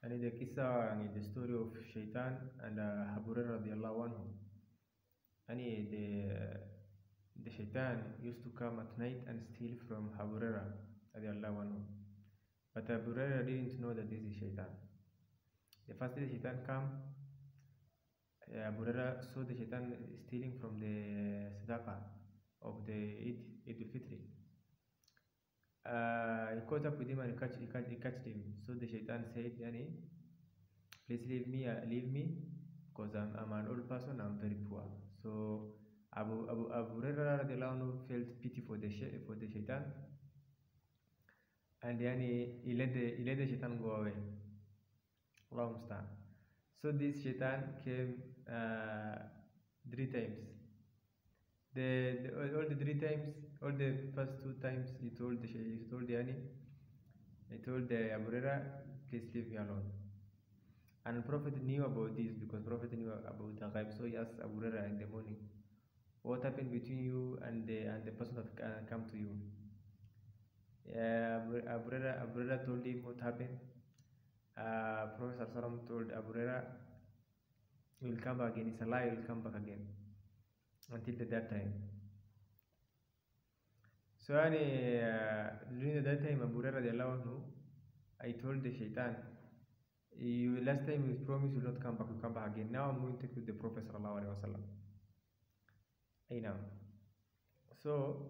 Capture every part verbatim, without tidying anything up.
يعني the قصة يعني the story of Shaitan and uh, Abu Hurairah radiallahu anhu. يعني the the Shaitan used to come at night and steal from Abu Hurairah radiallahu anhu. But Abu Hurairah didn't know that this is Shaitan. The first day the Shaitan come, uh, Abu Hurairah saw the Shaitan stealing from the sadaqah of the Eid, Eid al-Fitr. Uh, he caught up with him and he catch, he catch, he catched him. So the Shaitan said, Yani, please leave me, uh, leave me, because I'm, I'm an old person, I'm very poor. So Abu Abu Abu Hurairah radiallahu anhu felt pity for the for the Shaitan, and then he, he let the he let the Shaitan go away. Allah musta'an. So this Shaitan came uh, three times. The, the all the three times, all the first two times, he told the he told the Yani, he told the Abu Hurairah, please leave me alone. And Prophet knew about this because Prophet knew about the ghaib. So he asked Abu Hurairah in the morning, what happened between you and the and the person that uh, come to you? Uh, Abu Hurairah Abu Hurairah told him what happened. Uh, Prophet Sallallahu told Abu Hurairah, he will come back again. It's a lie. He will come back again until the that time. So yani, uh, during that time, Abu Hurairah, I told the Shaitan, you last time you promised you will not come back, you come back again. Now I'm going to take with the Prophet sallallahu alaihi wasallam. I know. So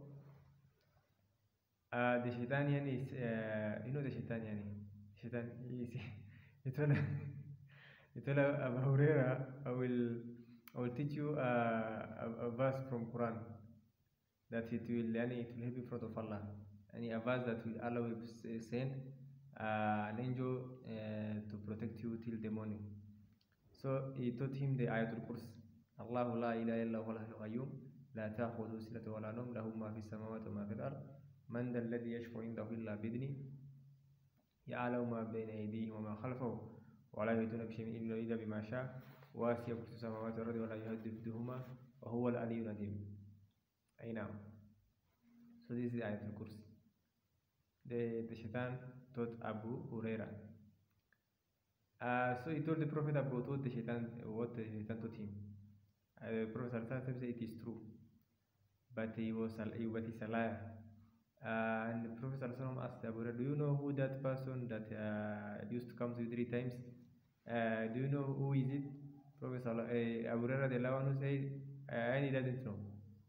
uh, the Shaitanian is, uh, you know the Shaitanian. Shaitan is. He told he told Abu Hurairah, I will I will teach you uh, a, a verse from Quran that it will yani, it will help you in front of Allah. And a verse that will Allah will send uh, an angel uh, to protect you till the morning. So he taught him the Ayatul Kursi. Allahu la ilaha illa huwa al-hayyul qayyum la ta'khudhuhu sinatun wa la nawm lahu ma fis samawati wa ma fil ard man dhal ladhi yashfa'u indahu illa bi idhnihi ya'lamu ma bayna aydihim wa ma khalfahum wa la yuhituna bi shay'in illa bima sha'a wasi'a kursiyyuhu samawati wal ardi wa la yuhaddiduhuma wa huwa al-aliyyul azim. I know. So this is Ayatul Kursi. The, the Shaitan taught Abu Hurairah. Uh, so he told the Prophet about what the Shaitan, what the Shaitan taught him. Uh, the Prophet said it is true, but he was a, but he's a liar. Uh, and the Prophet asked Abu Hurairah, do you know who that person that uh, used to come to you three times? Uh, do you know who is it? Prophet uh, Abu Hurairah the one who said, uh, and he doesn't know.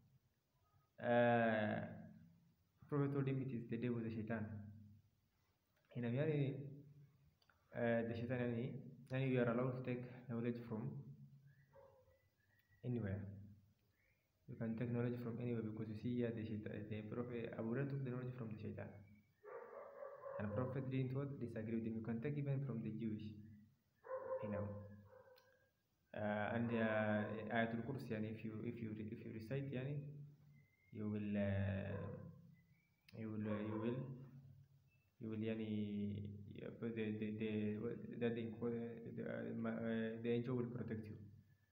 Uh, Prophet told him it is the devil, the Shaitan. In a uh, the Shaitan, and you are allowed to take knowledge from anywhere. You can take knowledge from anywhere because you see, yeah, the Shaitan, the Prophet Abu Hurairah took the knowledge from the Shaitan, and Prophet didn't what disagree with him. You can take even from the Jewish, you know. Uh, and uh, Ayatul Kursi, yani, if you if you if you recite, yani, you will uh, you will uh, you will you will yani the the the the, the, the, uh, the angel will protect you.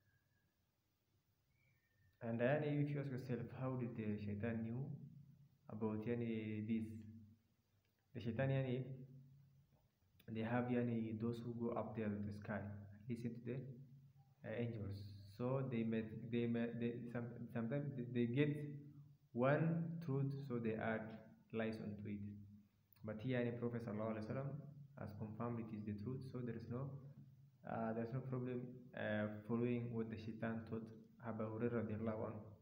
And then if you ask yourself, how did the Shaitan knew about yani this? The Shaitan yani they have yani those who go up there in the sky listen to the uh, angels. So they met they met they some, sometimes they get one truth, so they add lies onto it. But here the Prophet sallallahu alaihi wasallam has confirmed it is the truth, so there is no uh, there's no problem uh, following what the Shaitan taught Abu Hurairah radiallahu anhu.